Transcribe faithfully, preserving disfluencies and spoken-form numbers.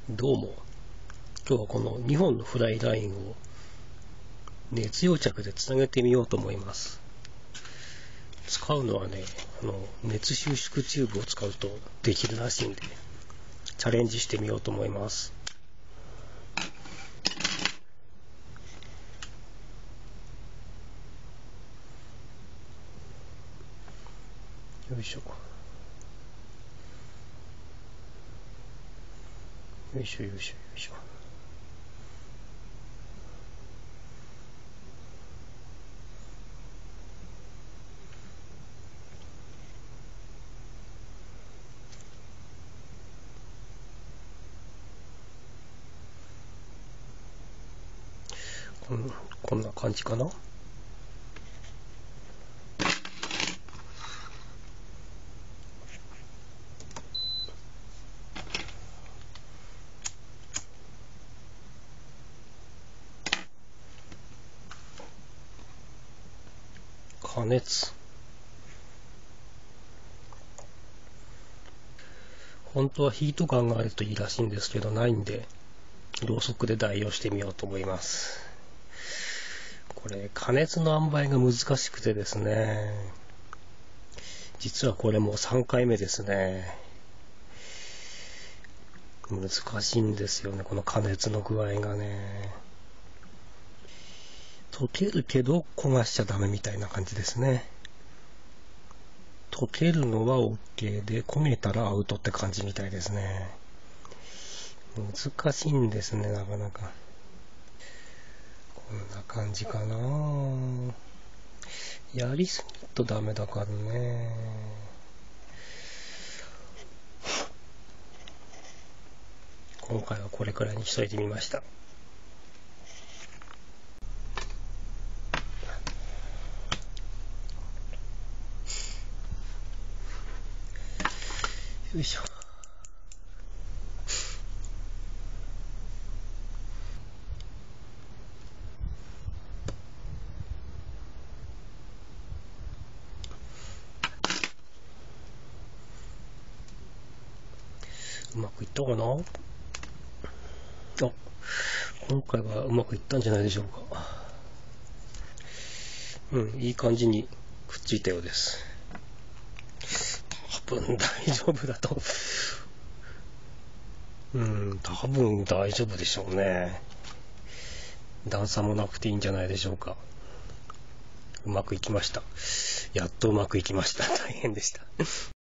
どうも、今日はこのにほんのフライラインを熱溶着でつなげてみようと思います。使うのはね、あの熱収縮チューブを使うとできるらしいんで、チャレンジしてみようと思います。よいしょ。よいしょよいしょよいしょ。こん、こんな感じかな。加熱。本当はヒートガンがあるといいらしいんですけど、ないんで、ろうそくで代用してみようと思います。これ、加熱の塩梅が難しくてですね、実はこれもうさんかいめですね。難しいんですよね、この加熱の具合がね。溶けるけど焦がしちゃダメみたいな感じですね。溶けるのは OK で、焦げたらアウトって感じみたいですね。難しいんですね、なかなか。こんな感じかな。やりすぎるとダメだからね。今回はこれくらいにしといてみました。よいしょ。うまくいったかな。あ、今回はうまくいったんじゃないでしょうか。うん、いい感じにくっついたようです。多分大丈夫だと。うん、多分大丈夫でしょうね。段差もなくていいんじゃないでしょうか。うまくいきました。やっとうまくいきました。大変でした。